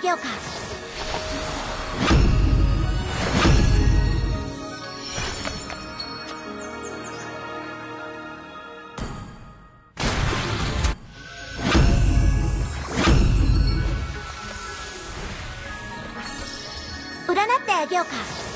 げようか。占ってあげようか。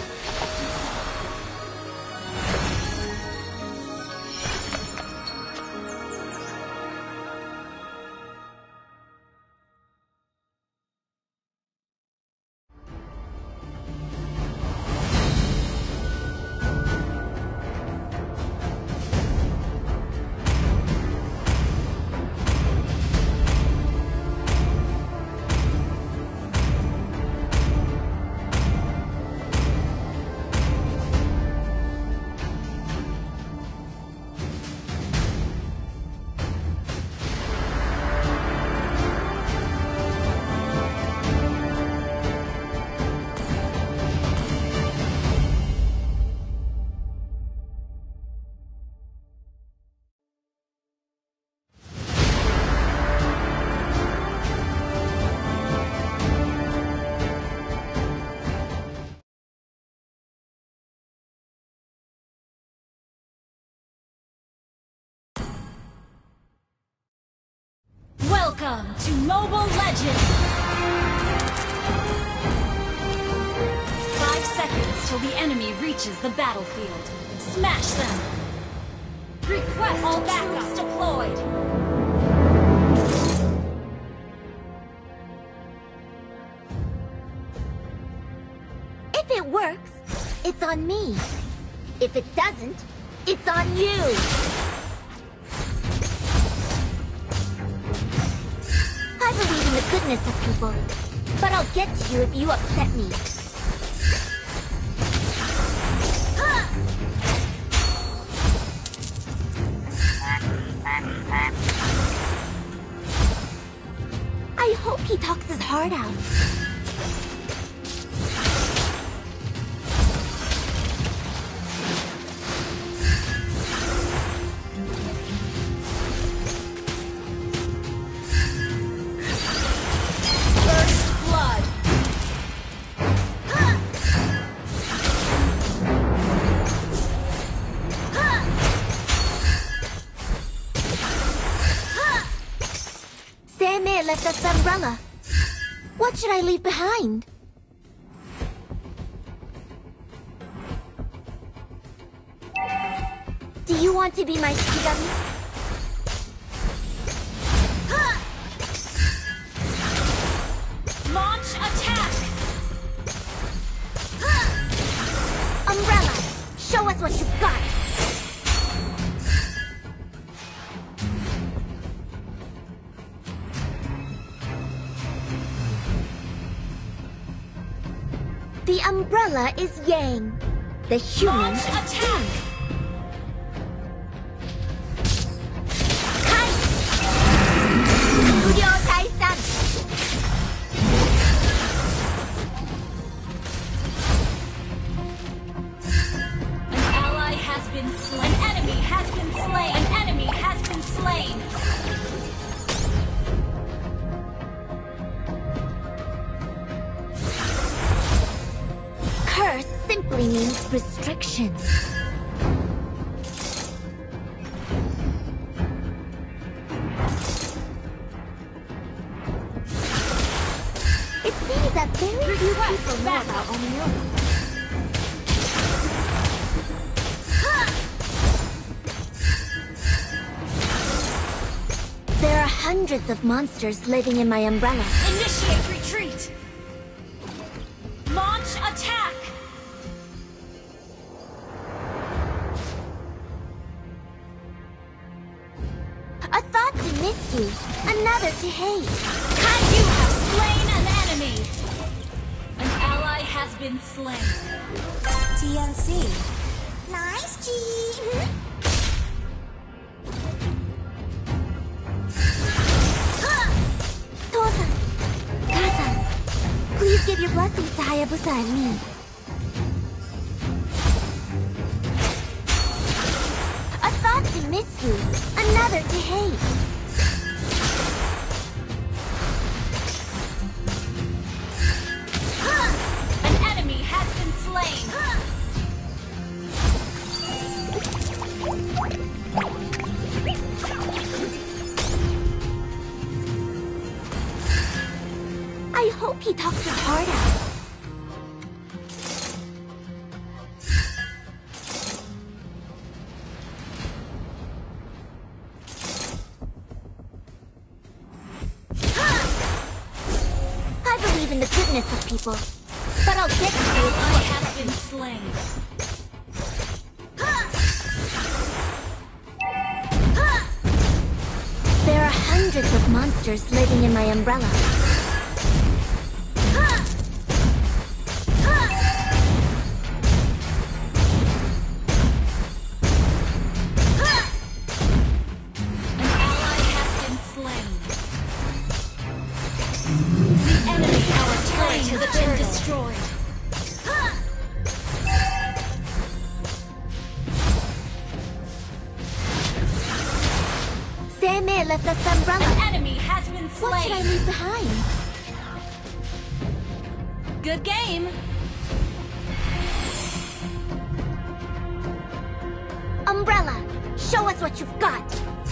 Welcome to Mobile Legends! 5 seconds till the enemy reaches the battlefield. Smash them! Request all backups deployed! If it works, it's on me. If it doesn't, it's on you. I believe in the goodness of people, but I'll get to you if you upset me. I hope he talks his heart out. Left us umbrella. What should I leave behind? Do you want to be my Shikigami? Launch attack! Umbrella, show us what you've got. The umbrella is Yang, the human. Launch attack! Kai! Muryo Taisan! An ally has been slain. An enemy has been slain. An enemy has been slain. Curse simply means restriction. It seems that very few people know about Onmyola. There are hundreds of monsters living in my umbrella. Initiate retreat! Launch attack! A thought to miss you, another to hate. You have slain an enemy! An ally has been slain. TNC. Nice, G. Tosa, Kasa, please give your blessings to Hayabusa and me. A thought to miss you, another to hate. hope he talks his heart out. I believe in the goodness of people, but I'll get to you. I have been slain. There are hundreds of monsters living in my umbrella. An ally has been slain. The enemy, our turret has been destroyed. Seme left us the umbrella. An enemy has been What should I slain. leave behind? Good game. Umbrella, show us what you've got.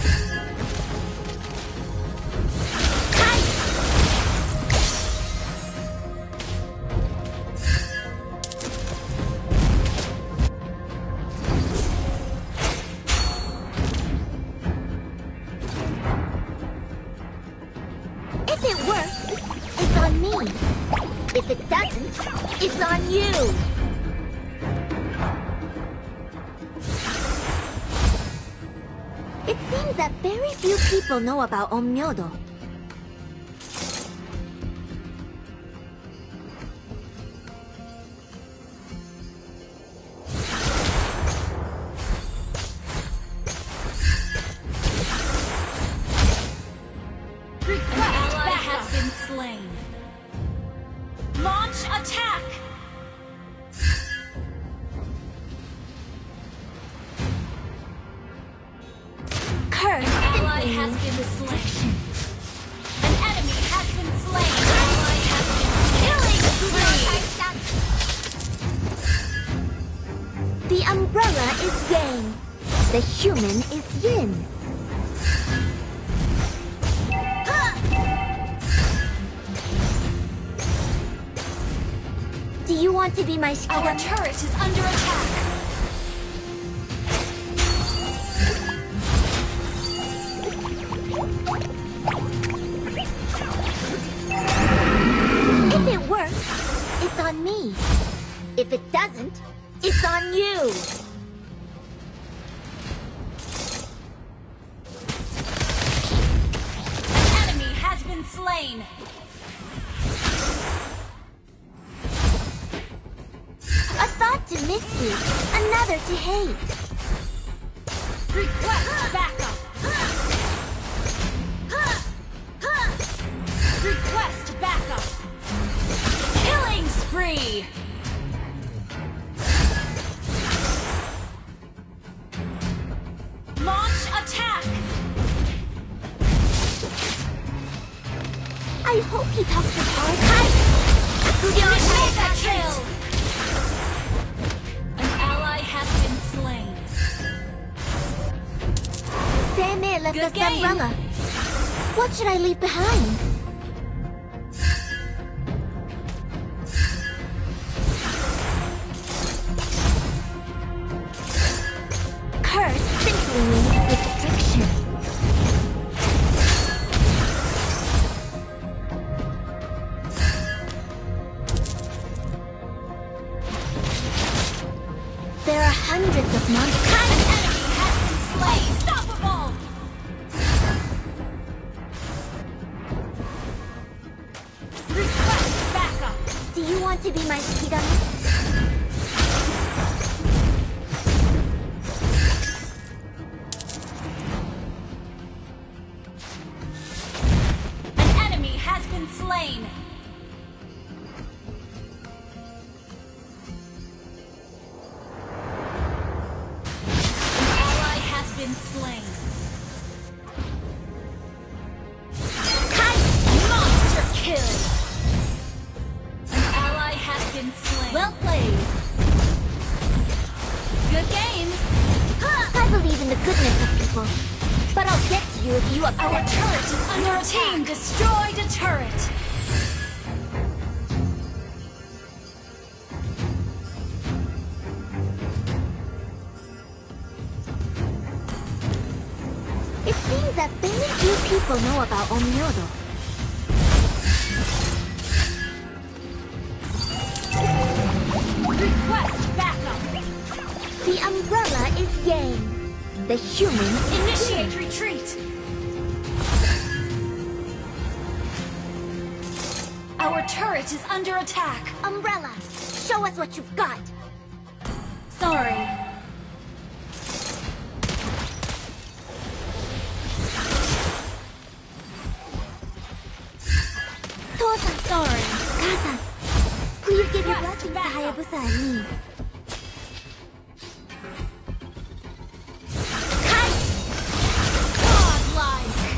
If it works, it's on me. If it doesn't, it's on you. It seems that very few people know about Onmyodo. An ally has been slain. Launch attack. Curse Ally simply has means been destruction. An enemy has been slain. Ally has been killing spree. The umbrella is yang. The human is yin. Do you want to be my Our Shikigami? turret is under attack. If it works, it's on me. If it doesn't, it's on you. An enemy has been slain. A thought to miss you, another to hate. Request backup. Request backup. Killing spree. Launch attack. I hope he talks his heart Mega kill. An ally has been slain. Seme left Good us the game. umbrella. What should I leave behind? Curse simply means restriction. There are hundreds of monsters. An enemy has been slain. Unstoppable. Request backup. Do you want to be my Shikigami? An enemy has been slain. An ally has been slain. Monster kill. An ally has been slain. Well played. Good game. I believe in the goodness of people, but I'll get to you if you upset Our me. turret is under attack. Team destroyed a turret. It seems that very few people know about Onmyodo. Request backup! The umbrella is Yang. The human Initiate retreat! Our turret is under attack! Umbrella, show us what you've got. Sorry. Tosa, Sorry. Kasa, please give your Request blessings to backup. Hayabusa and me. Godlike!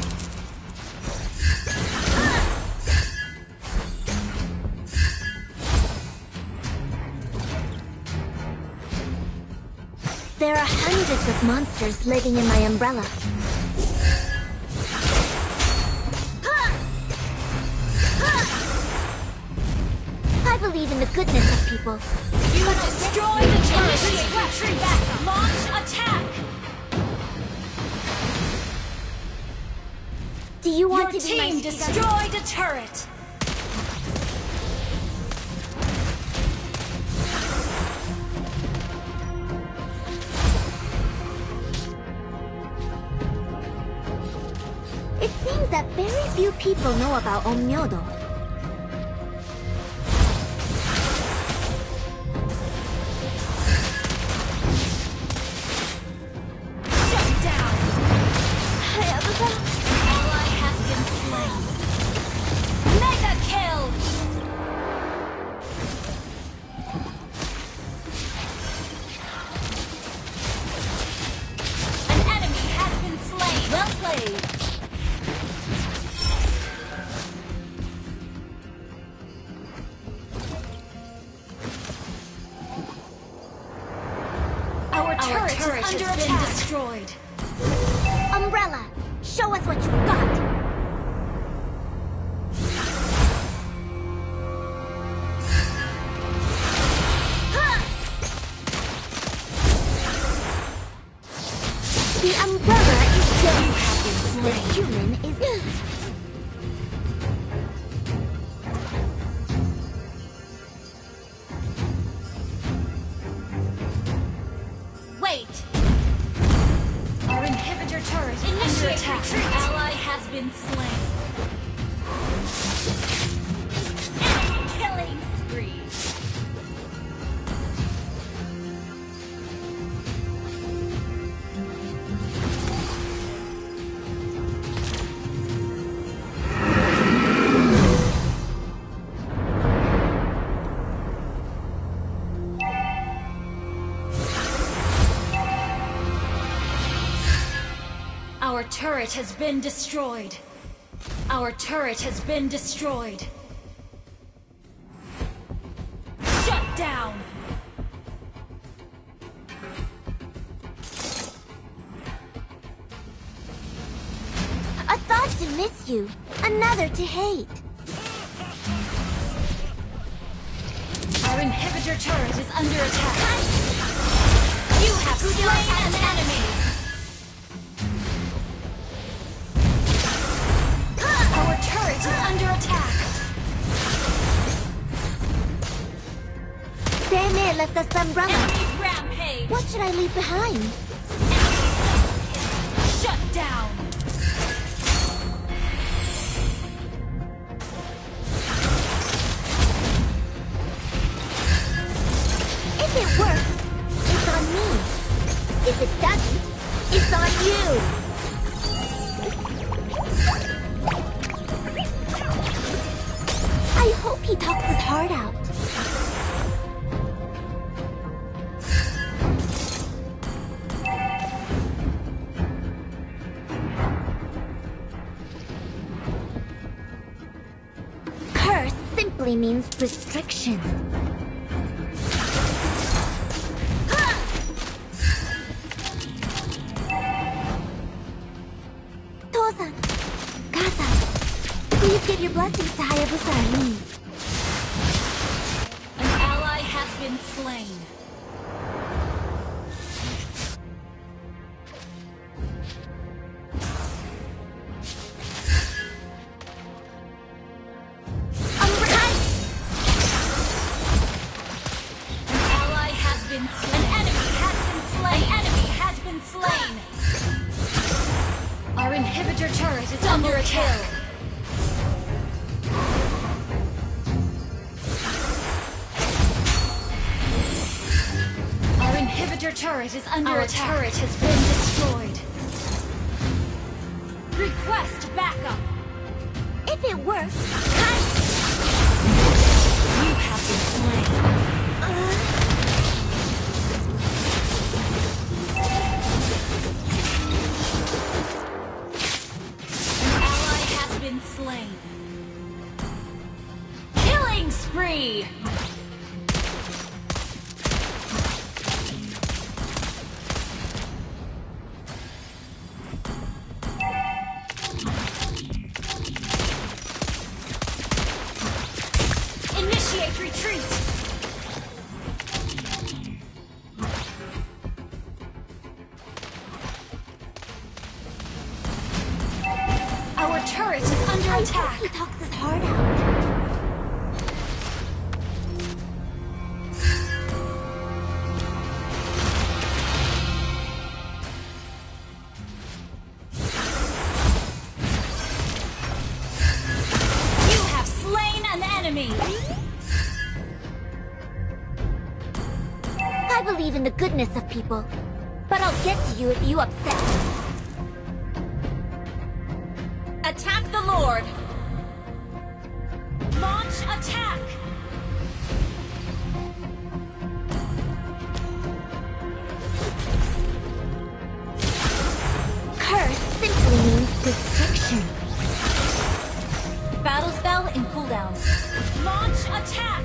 There are hundreds of monsters living in my umbrella. I believe in the goodness of people. You destroy the turret! Initiate retreat! Launch attack! Do you want Your to be my team Shikigaru? destroyed a turret! It seems that very few people know about Onmyodo. Shut down! Hayabusa, Ally has been slain. Mega kill! An enemy has been slain. Well played. Our turret is under attack. Destroyed. Umbrella, show us what you've got. The umbrella is dead. The human is... Wait! Our inhibitor turret is under attack. Ally has been slain. Enemy killing spree. Our turret has been destroyed. Our turret has been destroyed. Shut down! A thought to miss you, another to hate. Our inhibitor turret is under attack. You have slain an enemy! Our turret is under attack. Seimei left us the umbrella. Enemy rampage. What should I leave behind? Shut down. If it works, it's on me. If it doesn't, it's on you. I hope he talks his heart out. Curse simply means restriction. Tosa, Kasa, please give your blessings to Hayabusa and me. An ally has been slain. inhibitor turret is under attack. Our inhibitor turret is under attack. Our turret has been destroyed. Request backup. If it works, You have been slain. An ally has been slain. Killing spree! Initiate retreat! Our turret is under attack. He talks his heart out. You have slain an enemy. I believe in the goodness of people, but I'll get to you if you upset me. Attack the Lord! Launch attack! Curse simply means destruction. Battle spell in cooldown. Launch attack!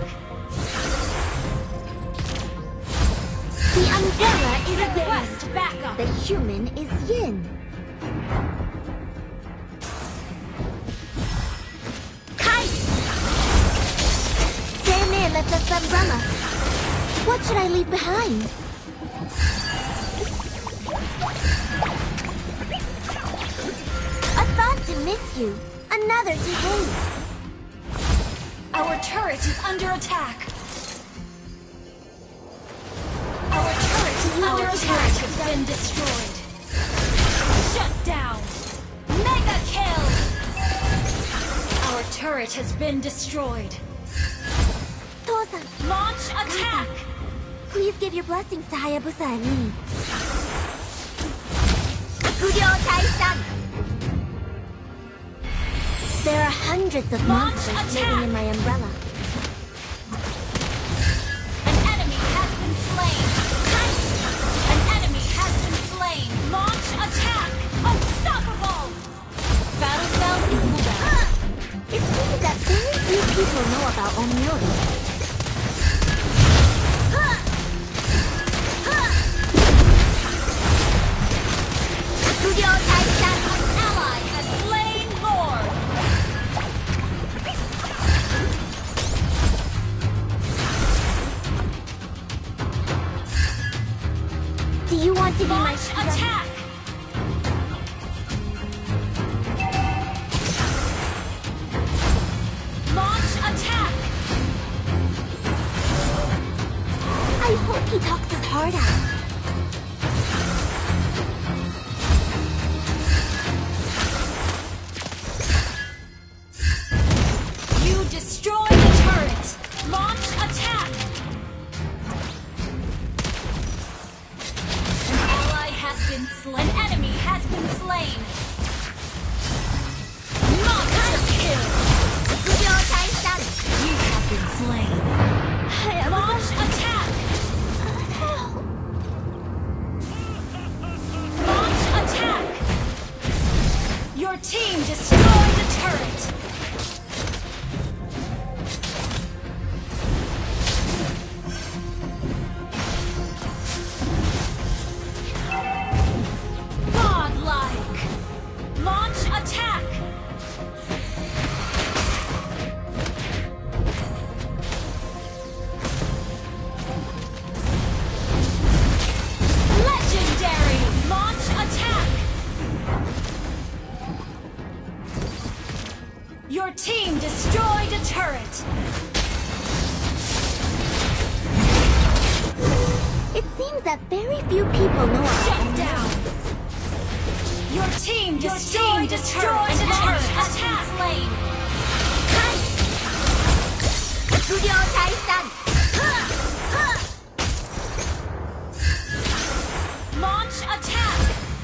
The umbrella is a Request backup! The human is yin. Kite! Sandman left us the umbrella. What should I leave behind? A thought to miss you, another to hate. Our turret is under attack! Our turret is under attack! Has been destroyed! Shut down! Mega kill! Our turret has been destroyed! Tosa, Launch attack! please give your blessings to Hayabusa and me. Kuryo Taisan! There are hundreds of Launch monsters attack! living in my umbrella. An enemy has been slain! An enemy has been slain! Launch attack! Unstoppable! Battle spell in cooldown. It seems that very few people know about Onmyori. Kuryo Taisan! An ally has slain Lord! Do you want to be my Launch strength? attack! Launch attack! I hope he talks his heart out. You destroy the turret! Launch attack! An ally has been slain. An enemy has been slain! Monster kill! Kuryo Taisan! You have been slain! Launch attack! Launch attack! Your team destroyed the turret! Godlike! Launch attack! Legendary! Launch attack! Your team destroyed a turret! It seems that very few people know about Shut Onmyori. down! Your team destroyed a turret and an enemy has been slain. Launch attack.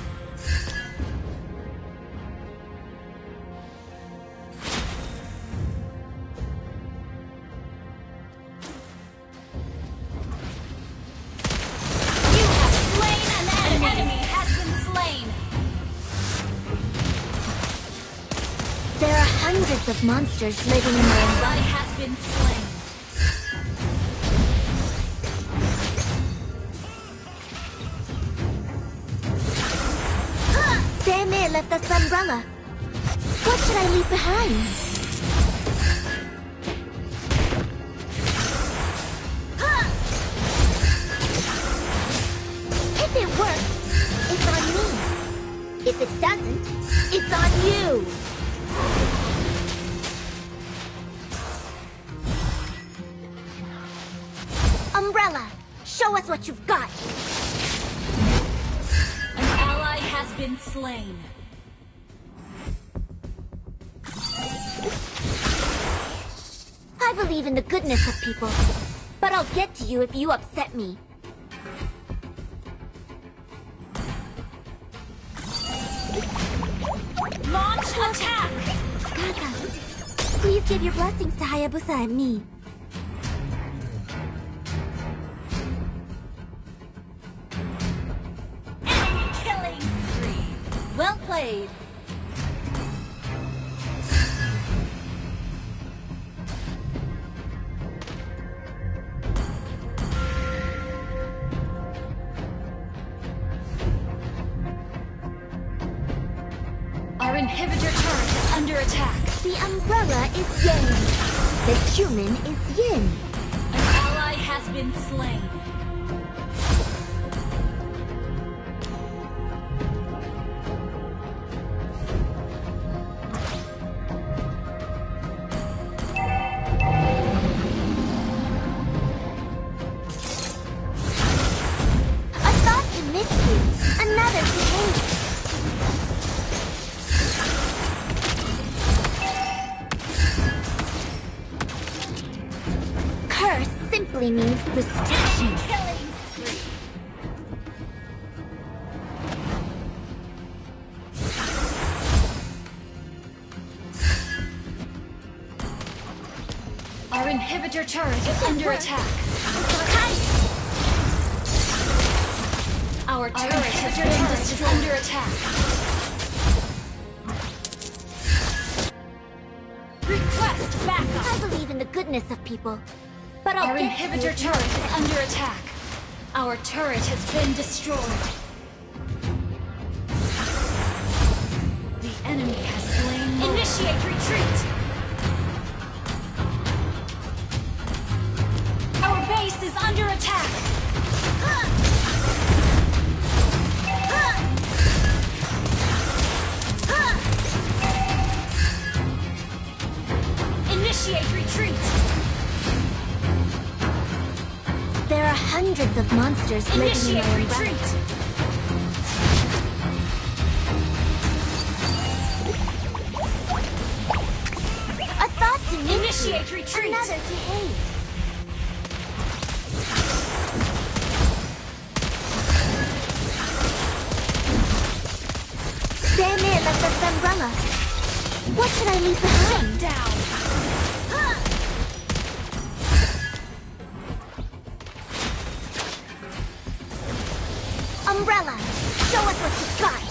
You have slain an enemy. An enemy has been slain. There are hundreds of monsters living in my Ally environment. has been slain. Samir left us umbrella. What should I leave behind? If it works, it's on me. If it doesn't, it's on you. Umbrella, show us what you've got. An ally has been slain. I believe in the goodness of people, but I'll get to you if you upset me. Launch attack! Gaza, please give your blessings to Hayabusa and me. Enemy killing spree. Well played. Our inhibitor turret is under attack. The umbrella is Yang. The human is Yin. An ally has been slain. A thought to miss you, another to hate. Curse simply means restriction. Killing spree. Our inhibitor turret is under attack. Our turret has been destroyed. Under attack. Request backup. I believe in the goodness of people, but I'll Our get to you inhibitor if you turret is under attack. Our turret has been destroyed. The enemy has slain more. Initiate retreat! Our base is under attack! Initiate retreat! There are hundreds of monsters living in Initiate my retreat! environment. A thought to miss you, Initiate retreat! another to hate. Samir left us umbrella. What should I leave behind? Down! Umbrella, show us what you've got.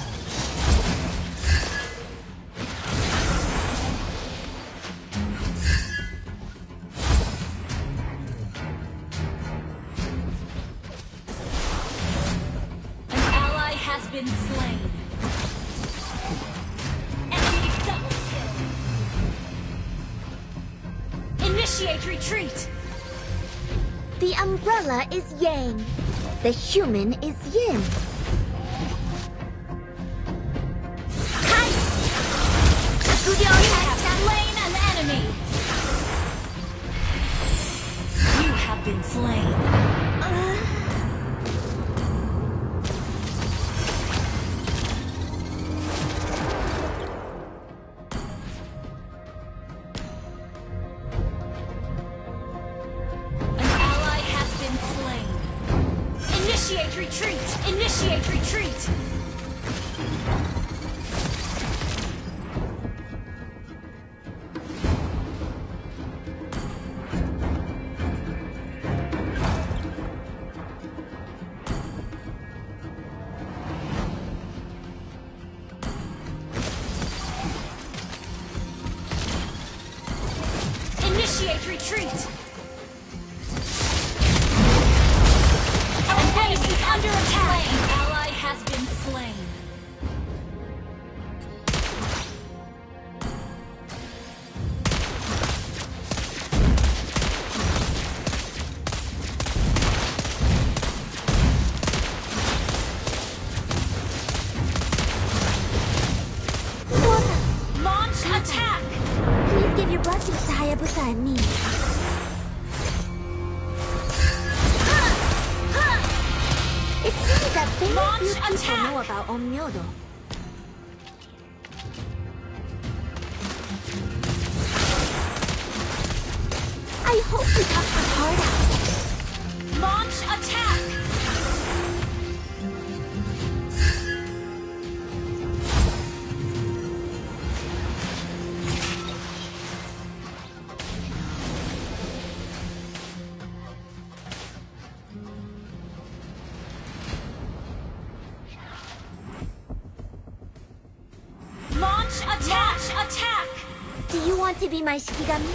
An ally has been slain. Enemy double kill. Initiate retreat! The umbrella is Yang. The human is Yin. You have slain an enemy! You have been slain. Initiate retreat! Initiate retreat! Our base is under attack! An ally has been slain. Launch attack! Please give your blessings to Hayabusa and me. It seems that very Launch few people attack! know about Onmyodo. I hope you tough the hard out. Launch attack! Launch attack! Attack! Do you want to be my Shikigami?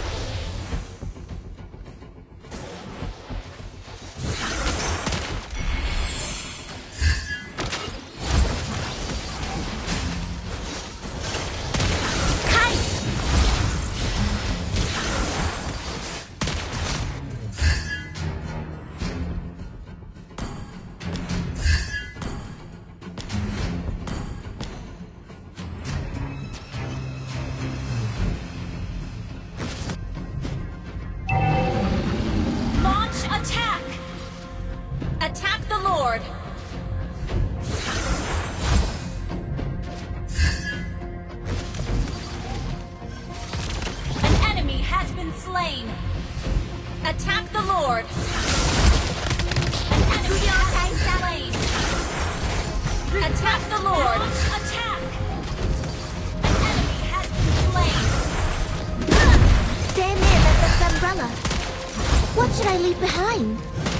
Launch attack! Attack the Lord! An enemy has been slain! Attack the Lord! An enemy has been slain! Attack the Lord! Attack! An enemy has been slain! Stand there like this umbrella. What should I leave behind?